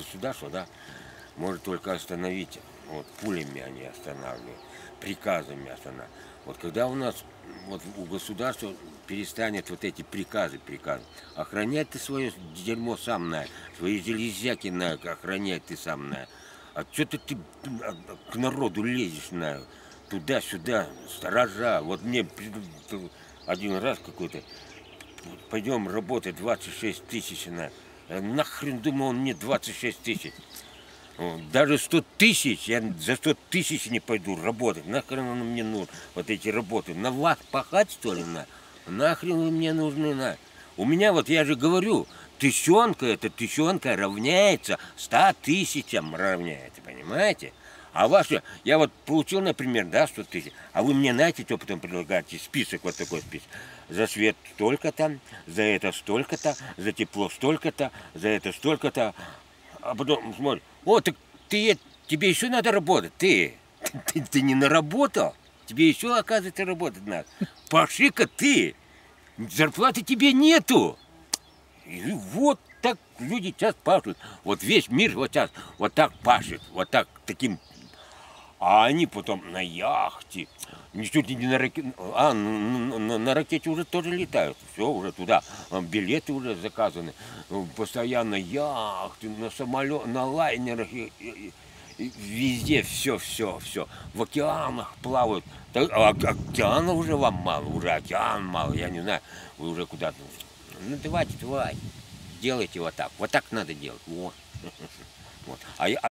государство, да, может только остановить, вот пулями они останавливают, приказами останавливают. Вот когда у нас, вот у государства перестанет вот эти приказы, охранять ты свое дерьмо сам на, свои железяки на, охранять ты сам на. А что ты к народу лезешь на, туда-сюда, сторожа. Вот мне один раз какой-то, пойдем работать, 26 тысяч на. Нахрен, думаю, он мне 26 тысяч. Даже 100 тысяч, я за 100 тысяч не пойду работать. Нахрен он мне нужен, вот эти работы. На вас пахать, что ли, на? Нахрен вы мне нужны, на? У меня, вот я же говорю, тысячонка равняется 100 тысячам равняется, понимаете? А ваше, я вот получил, например, да, 100 тысяч, а вы мне знаете, что потом предлагаете? Список, вот такой список. За свет столько-то, за это столько-то, за тепло столько-то, за это столько-то. А потом смотри, о, так тебе еще надо работать, ты не наработал, тебе еще, оказывается, работать надо. Паши-ка ты, зарплаты тебе нету. И вот так люди сейчас пашут. Вот весь мир вот сейчас вот так пашет, вот так, таким. А они потом на яхте, чуть ли не на ракете, на ракете уже тоже летают, все, уже туда, билеты уже заказаны, постоянно яхты, на самолет, на лайнерах, и везде все, в океанах плавают. А океана уже вам мало, уже океан мало, я не знаю, вы уже куда-то, ну давайте, делайте вот так надо делать, вот. Вот.